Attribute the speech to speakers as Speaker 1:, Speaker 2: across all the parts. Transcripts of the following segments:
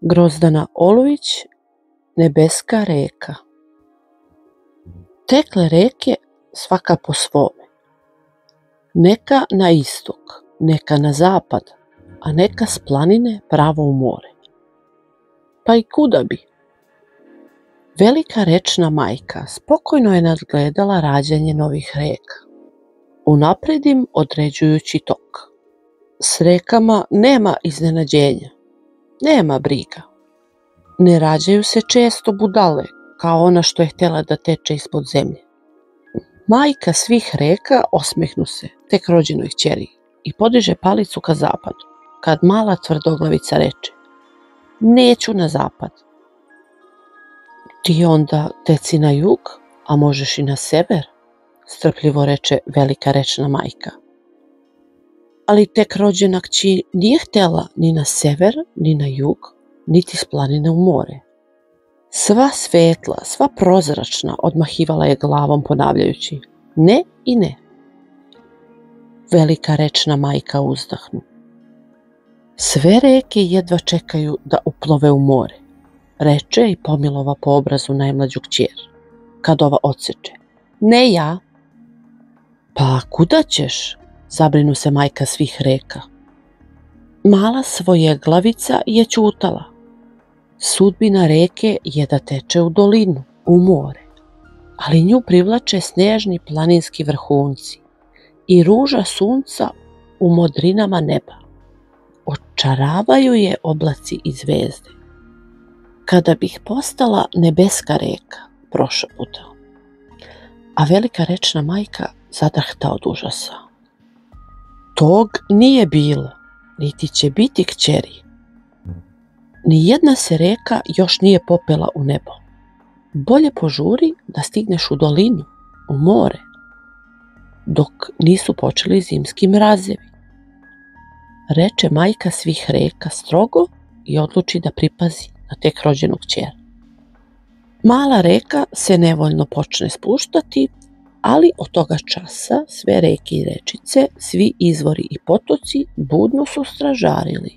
Speaker 1: Grozdana Olujić, Nebeska reka. Tekle reke svaka po svome, neka na istok, neka na zapad, a neka s planine pravo u more. Pa i kuda bi? Velika rečna majka spokojno je nadgledala rađanje novih reka, unapred im određujući tok. S rekama nema iznenađenja, nema briga. Ne rađaju se često budale, kao ona što je htjela da teče ispod zemlje. Majka svih reka osmehnu se tek rođenoj kćeri i podiže palicu ka zapadu, kad mala tvrdoglavica reče: neću na zapad. Ti onda teci na jug, a možeš i na sever, strpljivo reče velika rečna majka. Ali tek rođena kći nije htjela ni na sever, ni na jug, niti s planine u more. Sva svetla, sva prozračna odmahivala je glavom ponavljajući: ne i ne. Velika rečna majka uzdahnu. Sve reke jedva čekaju da uplove u more, reče i pomilova po obrazu najmlađu kćer, kad ova odseče: ne ja. Pa kuda ćeš? Zabrinu se majka svih reka. Mala svojeglavica je ćutala. Sudbina reke je da teče u dolinu, u more, ali nju privlače snježni planinski vrhunci i ruža sunca u modrinama neba. Očaravaju je oblaci i zvezde. Kada bih postala nebeska reka, prošaputao. A velika rečna majka zadahta od užasa. Tog nije bilo, niti će biti kćeri. Nijedna se reka još nije popela u nebo. Bolje požuri da stigneš u dolinu, u more, dok nisu počeli zimski mrazevi. Reče majka svih reka strogo i odluči da pripazi na tek rođenu kćer. Mala reka se nevoljno počne spuštati, ali od toga časa sve reke i rečice, svi izvori i potoci budno su stražarili.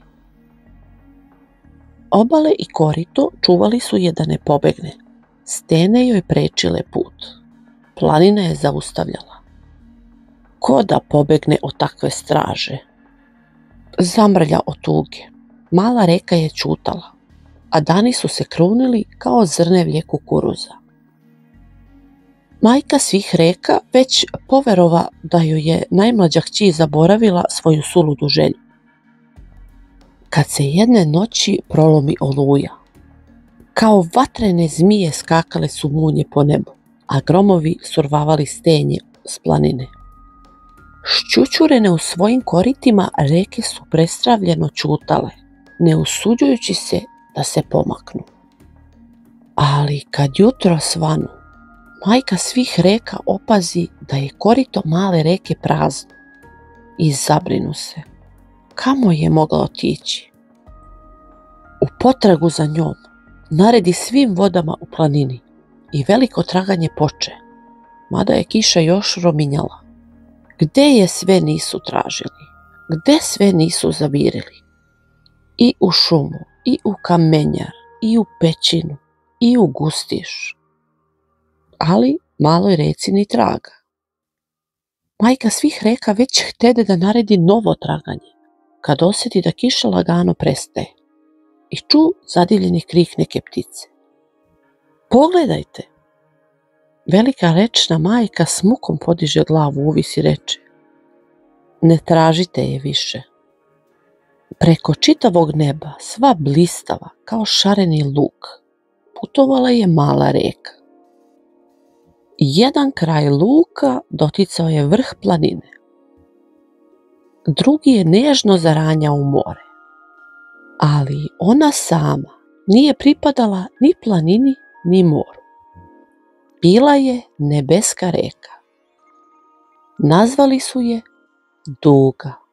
Speaker 1: Obale i korito čuvali su je da ne pobegne. Stene joj prečile put. Planina je zaustavljala. Ko da pobegne od takve straže? Zamrlja od tuge. Mala reka je ćutala, a dani su se krunili kao zrnevlje kukuruza. Majka svih reka već poverova da joj je najmlađa kći zaboravila svoju suludu želju. Kad se jedne noći prolomi oluja, kao vatrene zmije skakale su munje po nebu, a gromovi survavali stenje s planine. Šćućurene u svojim koritima reke su prestravljeno ćutale, ne usuđujući se da se pomaknu. Ali kad jutro svanu, majka svih reka opazi da je korito male reke prazno i zabrinu se. Kamo je mogla otići? U potragu za njom naredi svim vodama u planini i veliko traganje poče, mada je kiša još rominjala. Gde je sve nisu tražili, gde sve nisu zavirili? I u šumu, i u kamenjar, i u pećinu, i u gustiš. Ali maloj reci ni traga. Majka svih reka već htede da naredi novo traganje, kad osjeti da kiša lagano prestaje i ču zadivljeni krik neke ptice. Pogledajte! Velika rečna majka s mukom podiže glavu uvis i reče: ne tražite je više. Preko čitavog neba, sva blistava kao šareni luk, putovala je mala reka. Jedan kraj luka doticao je vrh planine, drugi je nežno zaranjao u more, ali ona sama nije pripadala ni planini ni moru. Bila je nebeska reka. Nazvali su je Duga.